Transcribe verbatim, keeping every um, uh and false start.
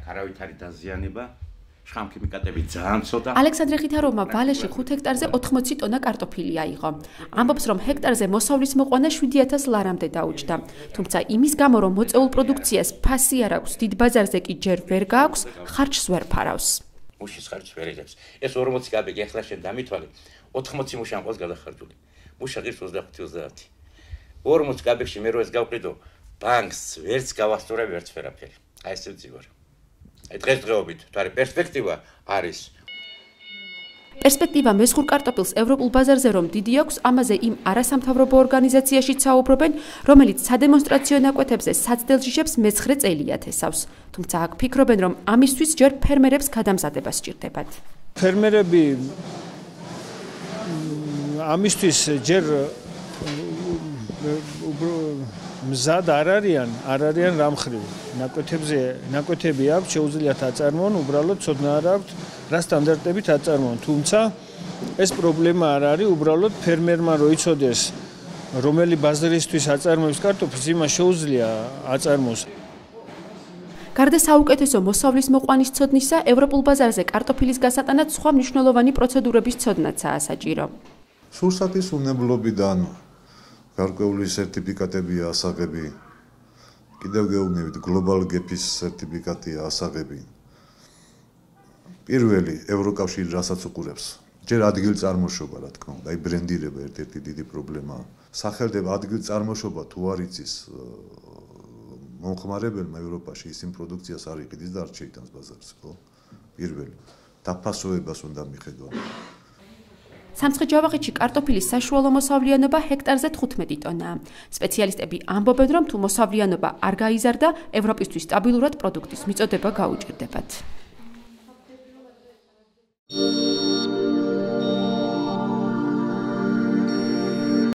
აქ არავით არის დაზიანება. შხამქიმიკატები ძალიან ცოტა. ალექსანდრე ხითაროვმა ვალეში ხუთ ჰექტარზე ოთხმოცი ტონა კარტოფილი აიღო. ამბობს, რომ ჰექტარზე მოსავლის მოყვანა შვიდი ათას ლარამდე დაუჯდა. თუმცა იმის გამო, რომ მოწეულ პროდუქციას ფასი არ აქვს, დიდ ბაზარზე კი ჯერ ვერ გააქვს, ხარჯს ვერ ფარავს. მუშის ხარჯს ვერ იღებს. ეს ორმოცი კაბიკი ახლა შენ დამითვალე, ოთხმოცი მუშა ამყავს გადახარჯული. მუშა ღირს ოცდახუთი ოცდაათი. ორმოცი კაბიკში მე რო ეს გავყიდო, ბანკს ვერც გავასწორებ, ვერც ვერაფერი. აი ესე ვძივარ. აი დღესდღეობით თუ არის პერსპექტივა არის. პერსპექტივა მესხურ კარტოფილს ევროპულ ბაზარზე რომ დიდი აქვს, ამაზე იმ არასამთავრობო ორგანიზაციაშიც საუბრობენ, რომელიც სადემონსტრაციო ნაკვეთებზე საცდელ ჯიშებს მეცხრე წელია თესავს. თუმცა აქ ფიქრობენ, რომ ამისთვის ჯერ ფერმერებს გადამზადება სჭირდებათ. ფერმერები ამისთვის ჯერ მზად არ არიან, არ არიან რამხრივ. ნაკვეთებზე, ნაკვეთები აქვს, შეუძლიათ აწარმოონ, უბრალოდ ცოდნა არ აქვთ, რა სტანდარტებით აწარმოონ. თუმცა ეს პრობლემა არ არის, უბრალოდ ფერმერმა რო იცოდეს, რომელი ბაზარისთვის აწარმოებს კარტოფილს, იმას შეუძლია აწარმოოს. გარდა საუკეთესო მოსავლის მოყვანის ცოდნისა, ევროპულ ბაზარზე კარტოფილის გასატანად სხვა მნიშვნელოვანი პროცედურების ცოდნაცაა საჭირო. სურსათის უნებლობიდან გარკვეული სერტიფიკატებია ასაღები. კიდევ გეუბნებით, Global Gap-ის სერტიფიკატია ასაღები. პირველი ევროკავშირი რასაც უყურებს, ჯერ ადგილწარმოშობა, რა თქმა უნდა, აი ბრენდირება ერთ-ერთი დიდი პრობლემაა. სახელდება ადგილწარმოშობა თუ არ იცის მომხმარებელმა ევროპაში ის იმ პროდუქციას არ იყიდის და არ შეიტანს ბაზარს, ხო? პირველი. დაფასოებას უნდა მიხედვა. სამცხე-ჯავახეთში კარტოფილის საშუალო მოსავლიანობა ჰექტარზე თხუთმეტი ტონაა. სპეციალისტები ამბობენ, რომ თუ მოსავლიანობა არ გაიზარდა, ევროპისთვის სტაბილურად პროდუქტის მიწოდება გაუჭირდებათ.